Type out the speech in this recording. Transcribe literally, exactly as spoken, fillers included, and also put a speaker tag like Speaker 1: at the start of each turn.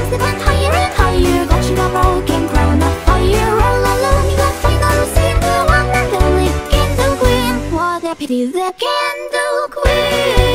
Speaker 1: step on higher and higher 거친 거 broken crown of fire all alone 네가 final sing the one and only Candle Queen What a pity the Candle Queen